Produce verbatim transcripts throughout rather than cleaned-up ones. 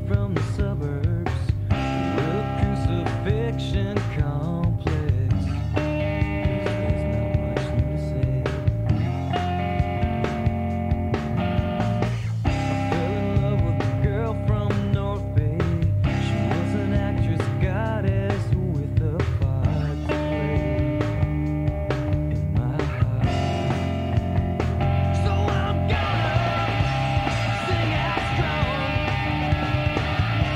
from the suburbs, the crucifixion complex. There's not much new to say. I fell in love with a girl from North Bay. She was an actress goddess with a part to play in my heart. So I'm gonna sing out strong.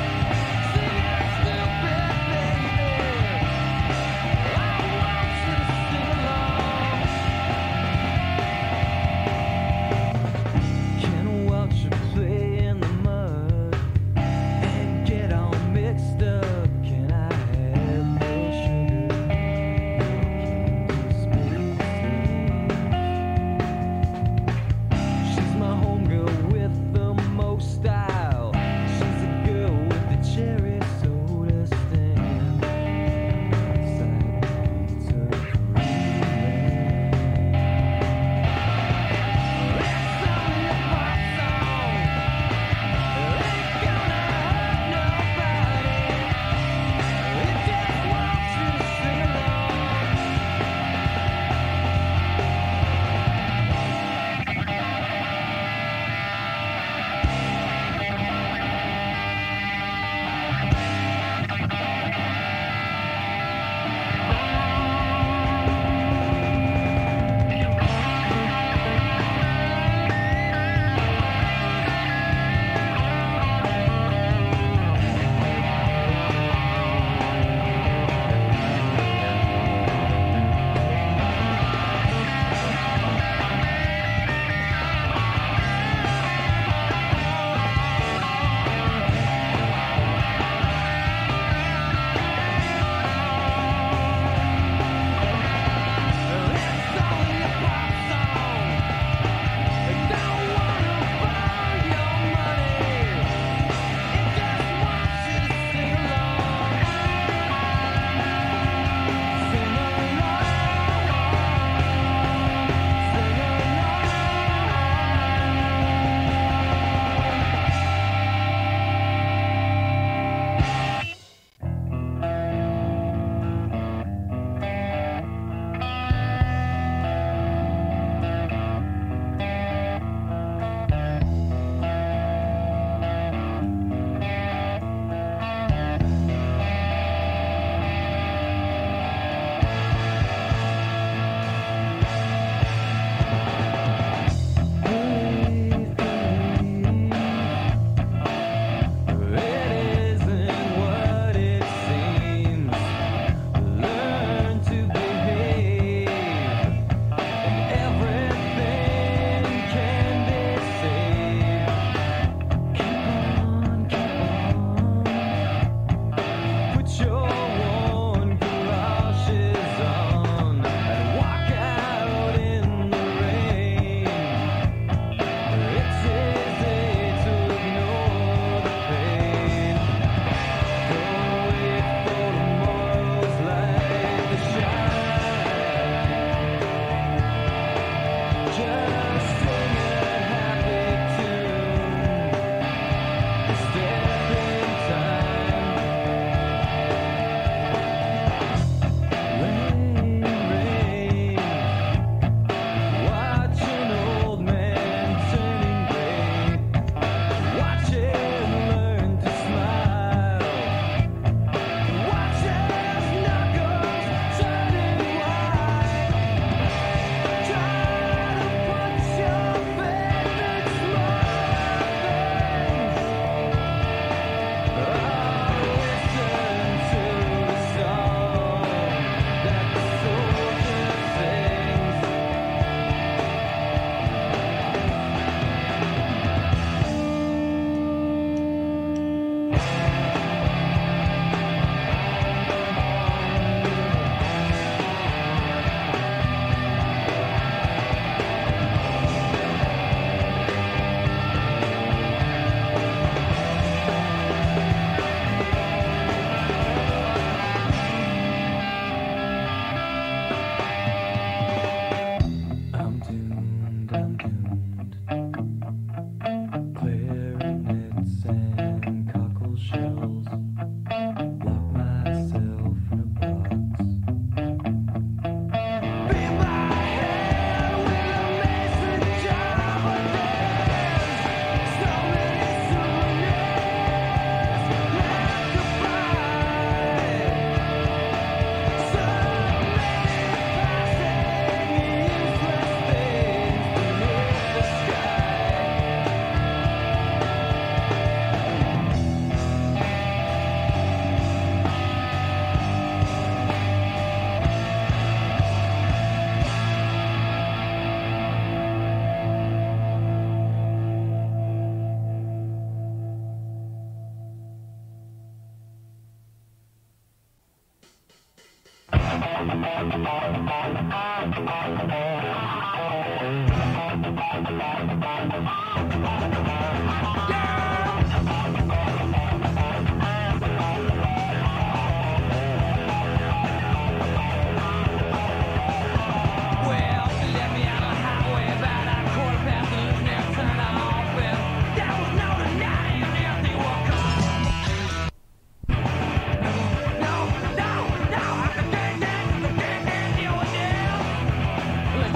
Well,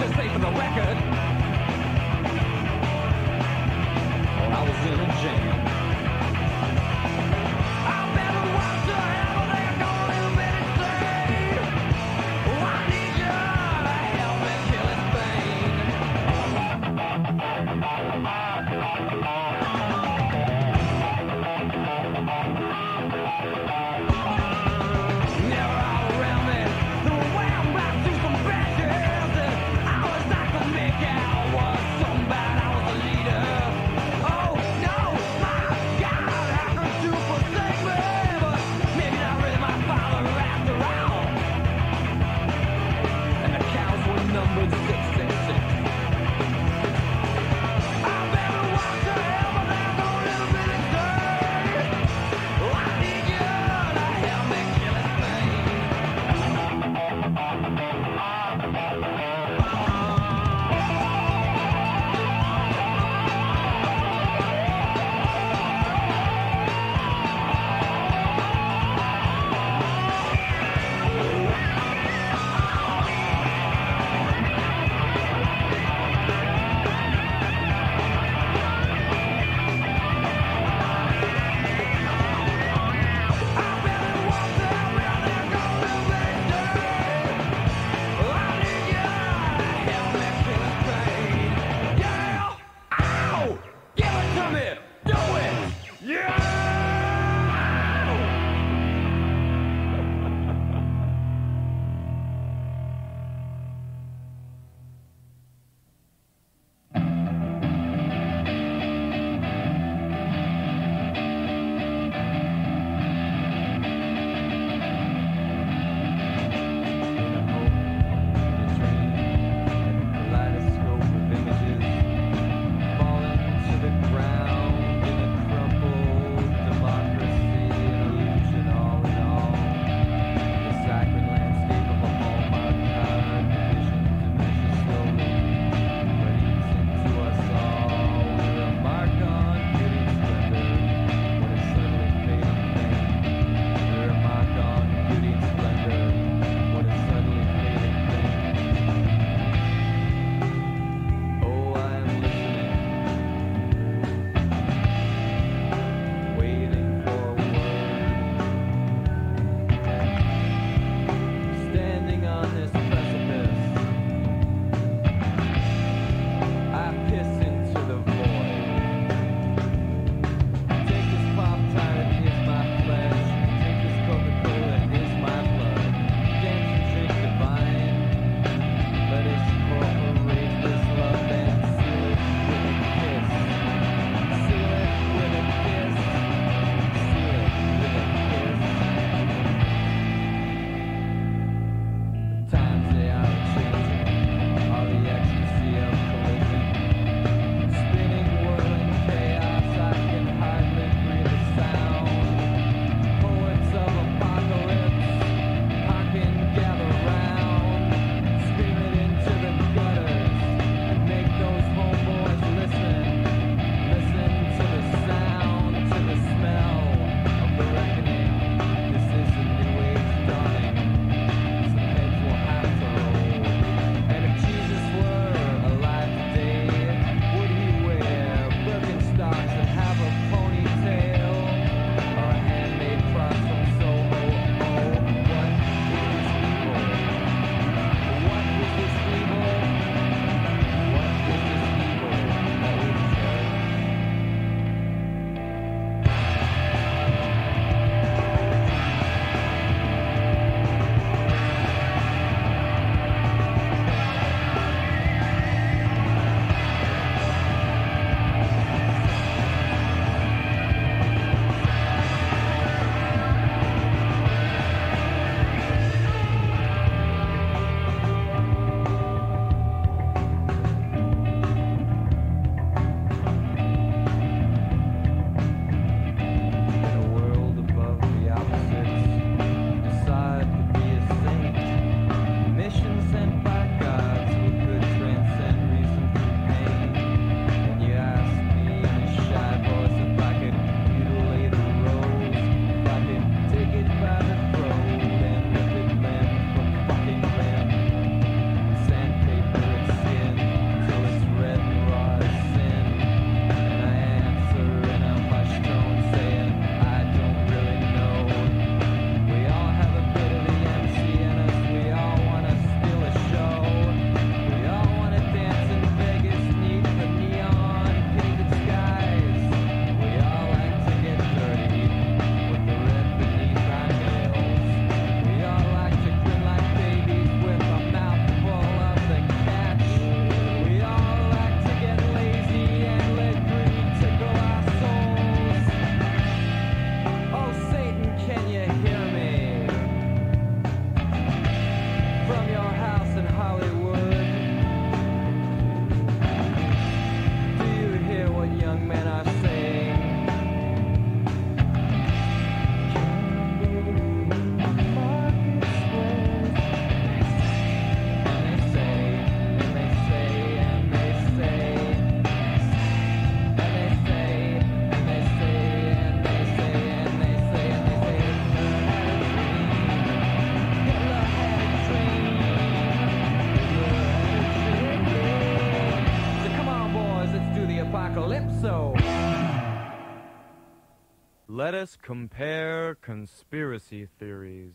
Let us compare conspiracy theories.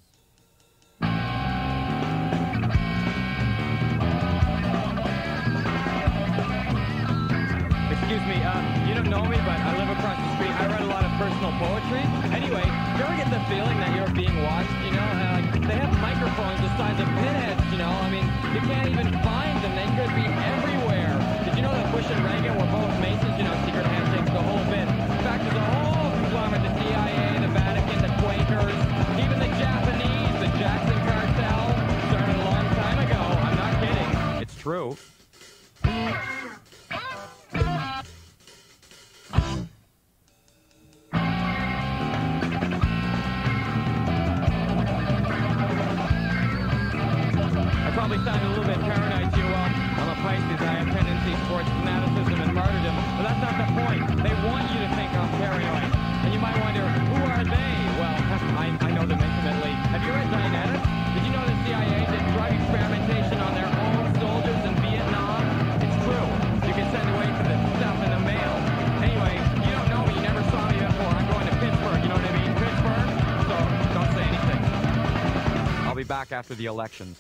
Excuse me, uh, you don't know me, but I live across the street. I write a lot of personal poetry. Anyway, do you ever get the feeling that you're being watched, you know? Uh, like, they have microphones the size of pinheads, you know? I mean, you can't even find them. They could be everywhere. Did you know that Bush and Reagan were both Masons, you know, secret handshakes, the whole bit? In fact, there's a whole conglomerate, the C I A, the Vatican, the Quakers, even the Japanese, the Jackson cartel, started a long time ago. I'm not kidding. It's true. Probably sound a little bit paranoid to you. Well, I'm a Pisces. I have tendencies towards fanaticism and martyrdom, but that's not the point. They want you to think I'm paranoid. And you might wonder, who are they? Well, I, I know them intimately. Have you read Dianetics? Did you know the C I A did drug experimentation on their own soldiers in Vietnam? It's true. You can send away for the stuff in the mail. Anyway, you don't know me. You never saw me before. I'm going to Pittsburgh. You know what I mean? Pittsburgh. So don't say anything. I'll be back after the elections.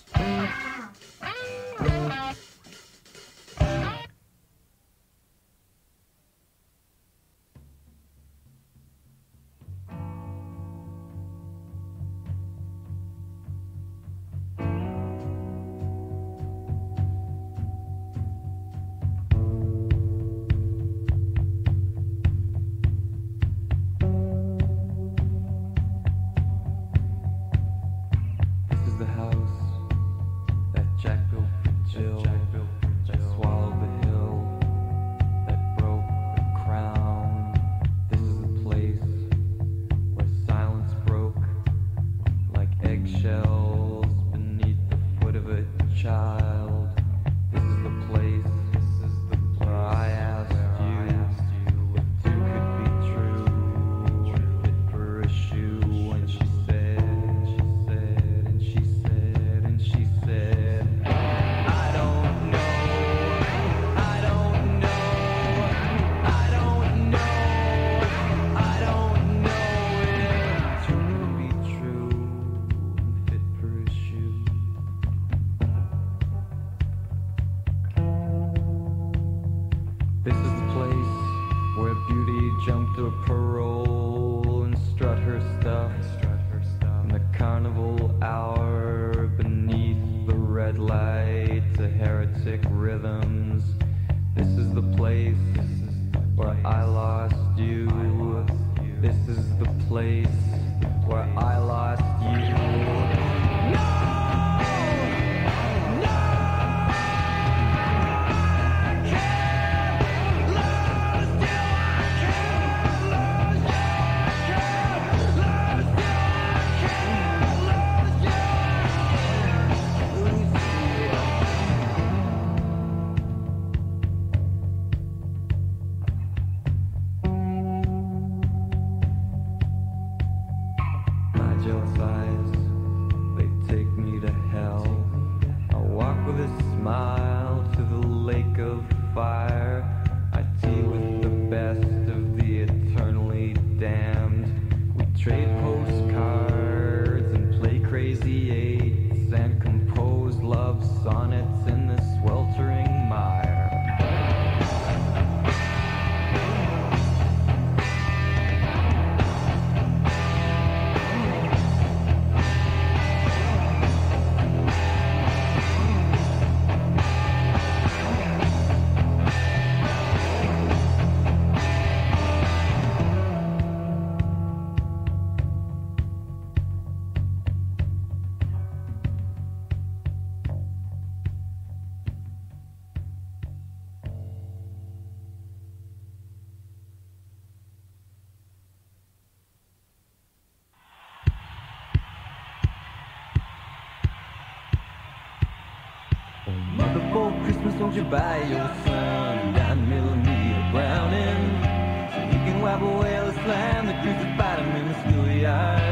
Don't you buy your son nine millimeter Browning so you can wipe away all the slime that creeps about him in the schoolyard?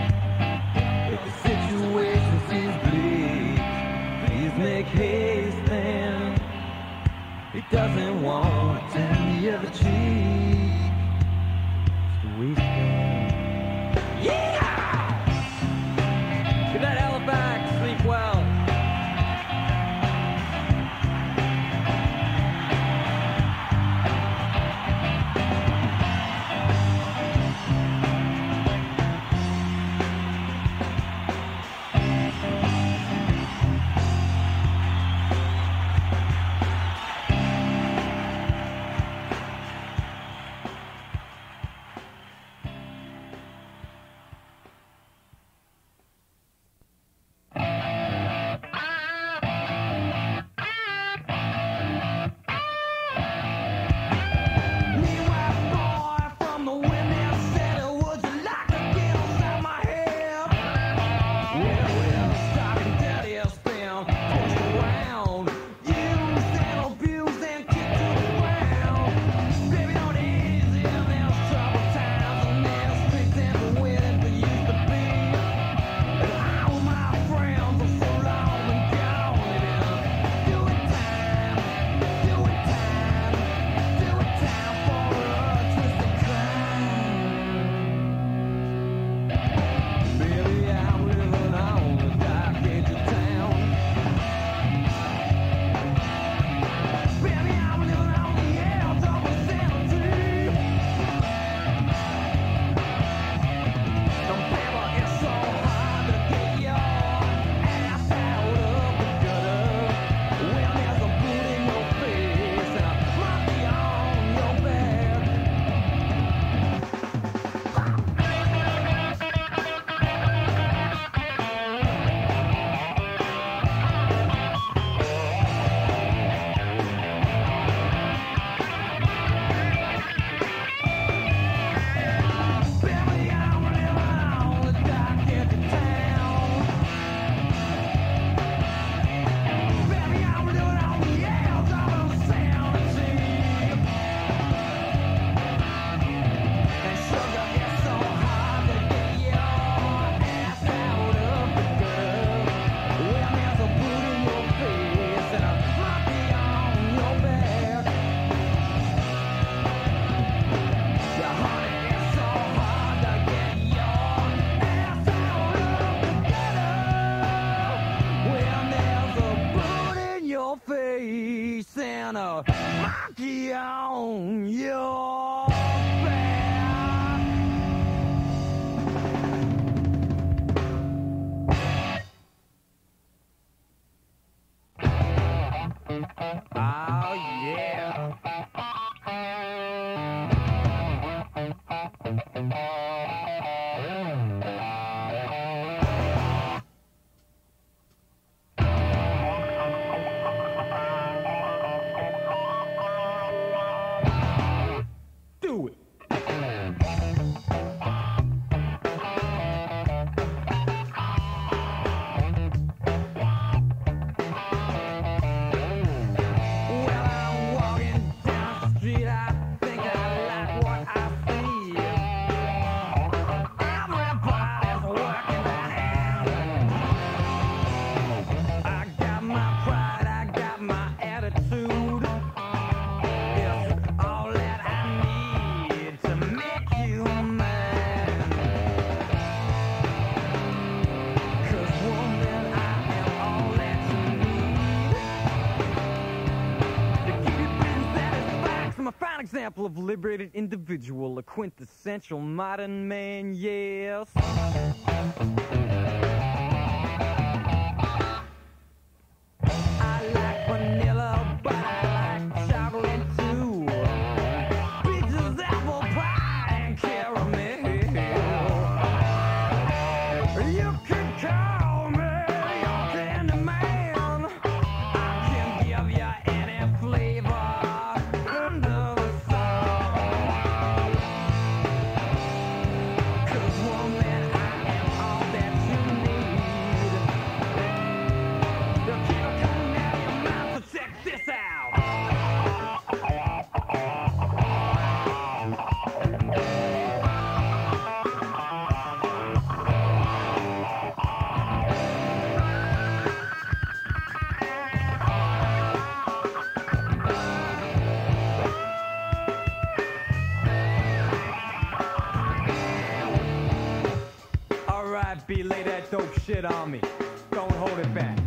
If the situation seems bleak, please make haste then. He doesn't want to turn the other cheek. Just a waste. on your back. Oh yeah. Do it. Well, I'm walking down the street. I think I like what I see. Everybody's working their hands. I got my pride, I got my attitude. It's all that I need to make you mine. 'Cause woman, I am all that you need to keep you being satisfied. I'm a fine example of a liberated individual, a quintessential modern man, yes. I like vanilla, but I like chocolate too. Peaches, apple pie, and caramel. You can call me your candy man. I can give you any flavor under the sun. 'Cause woman, I am all that you need. The killer coming out of your mouth, so check this out. Alright, B, lay that dope shit on me. Don't hold it back.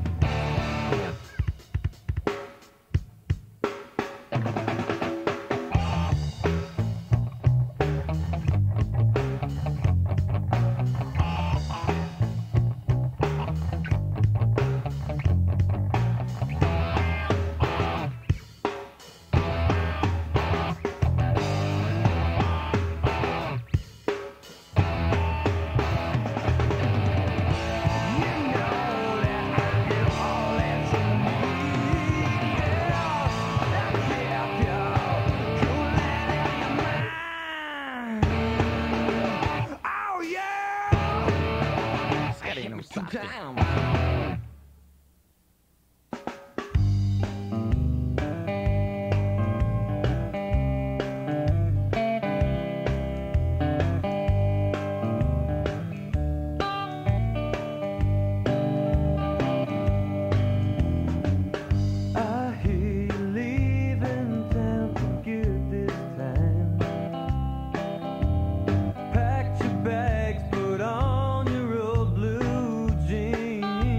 I hear you leaving town for good this time. Packed your bags, put on your old blue jeans.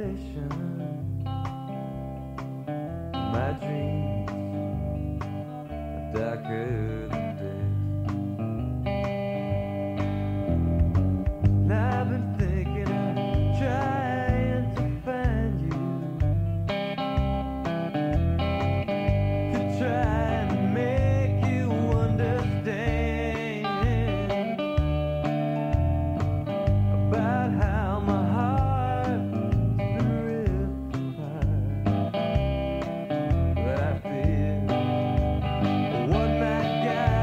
desolation. My dreams are darker than death. And I've been thinking of trying to find you, to try and make you understand about how my heart's been ripped apart. But I fear what might guide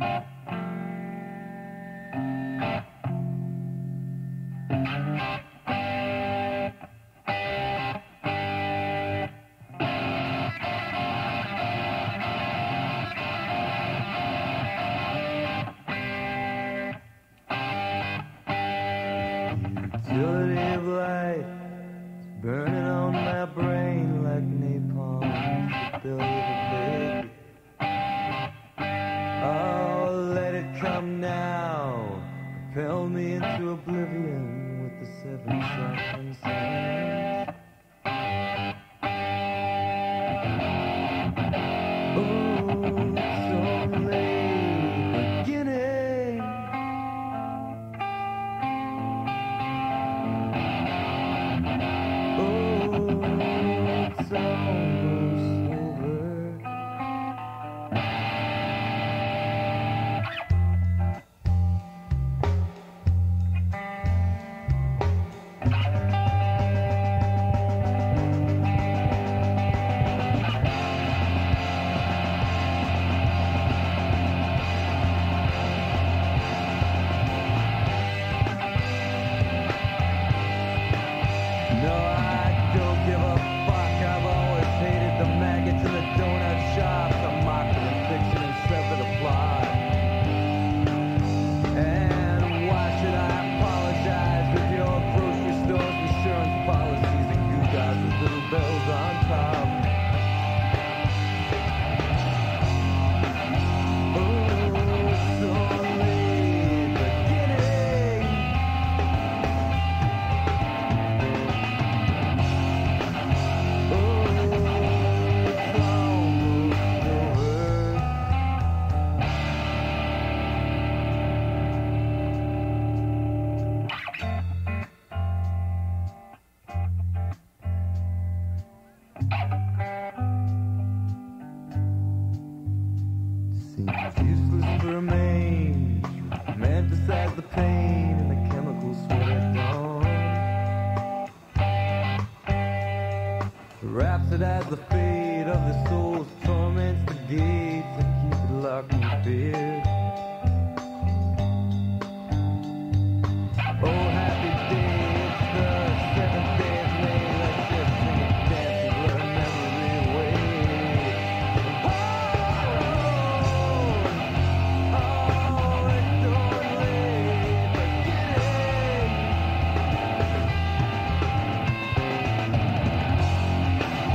Utility of light is burning on my brain like napalm. The belly of a baby. Oh, let it come now. Propel me into oblivion with the seven softened sands. Oh, it's only beginning. It's almost over. No, I don't give a fuck. I've always hated the maggots in the donut shops. I'm mocking and fiction and sever the plot. And why should I apologize with your grocery store's insurance policies and goo guys with little bells on top? Oh, it's only beginning. Oh, it's almost over. Seems useless to remain, romanticize the pain and the chemical sweat at dawn. Rhapsodize the fate of the soul's torments, the gates that keep it locked in fear. Oh, happy day, it's the seventh day of May. Let's just sing and dance and learn memory away. Oh, oh, it's only beginning.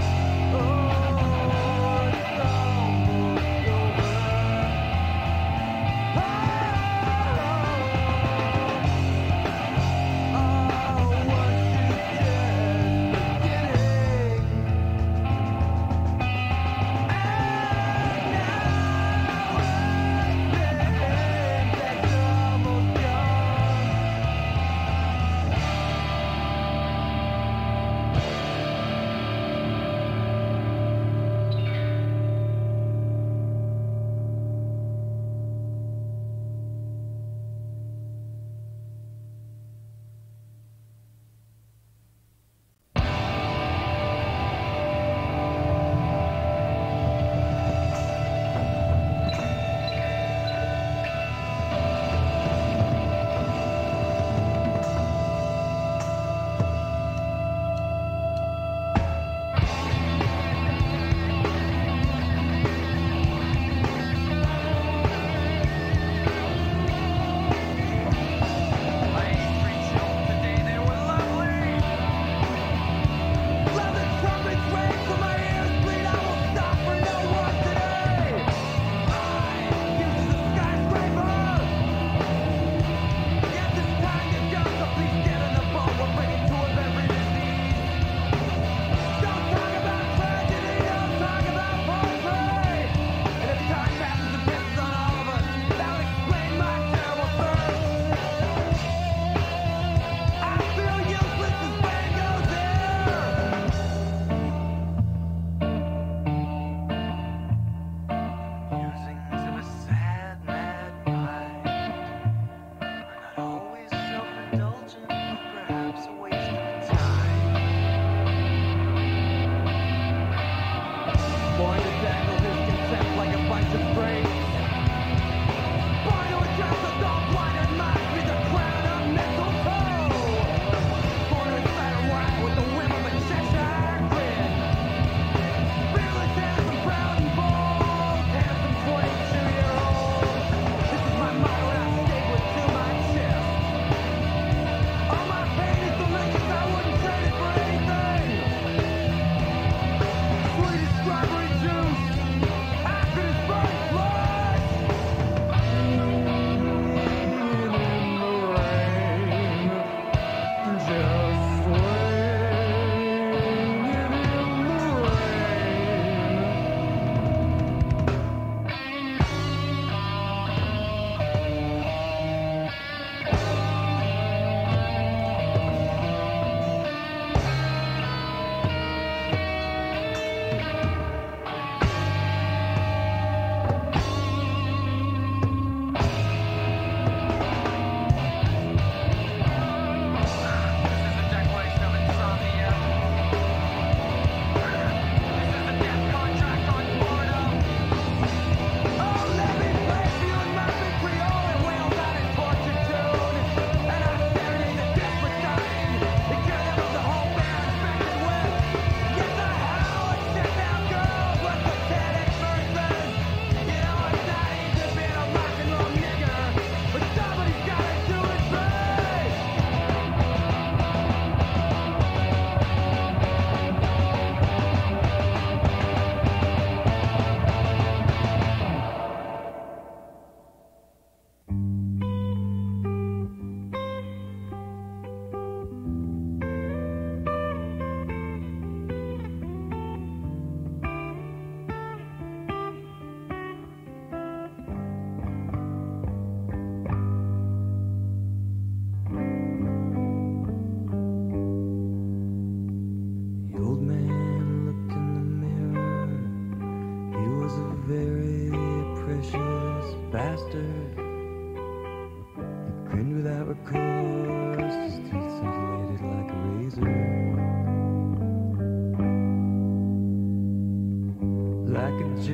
Oh, it's almost over.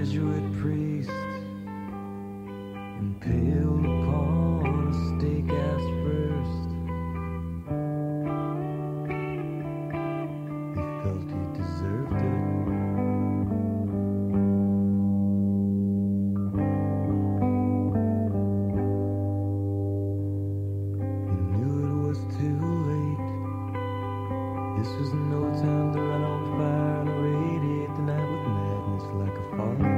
Jesuit priest, impaled upon a stake ass first. He felt he deserved it. He knew it was too late. This was no time to run on fire and irradiate the night with madness like a fallen king.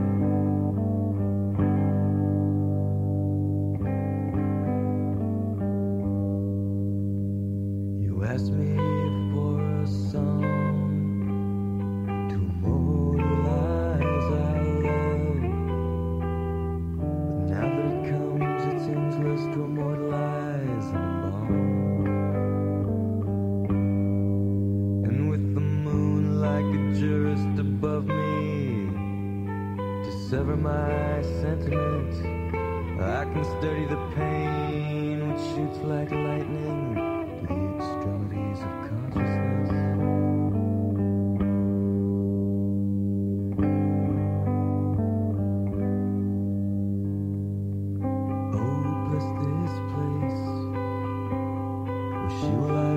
You asked me for a song to immortalize our love, but now that it comes, it seems less to immortalize than a bomb. And with the moon like a jurist above me to sever my sentiment, I can study the pain which shoots like lightning to the extremities of consciousness. Oh, bless this place where she will lie